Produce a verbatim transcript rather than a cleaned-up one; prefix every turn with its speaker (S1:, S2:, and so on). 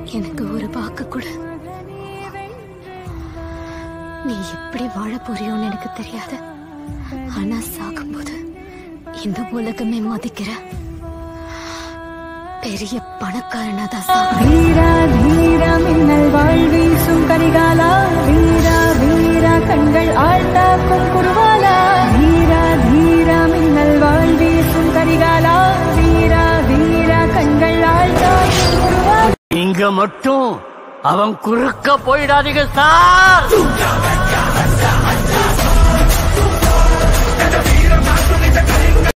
S1: எனக்கு ஒரு வாக்கு கொடு. நீ எப்படி வாழ போறியோன்னு எனக்கு தெரியாது. ஆனா சாகும்போது இந்த உலகமே மதிக்கிற பெரிய பணக்காரனாதான் சாகு.
S2: வீரா வீரா மின்னல் வாழ்வீசும் கரிகாலா, வீரா வீரா கண்கள் ஆழ்ந்தாக்கும் குருவாலா, வீரா வீரா மின்னல் வாழ்வீசும் கரிகாலா, வீரா வீரா கண்கள் ஆழ்ந்தாக்கும் குருவாலா.
S3: இங்க மட்டும் அவன் குறுக்க போயிடாதீங்க சார்.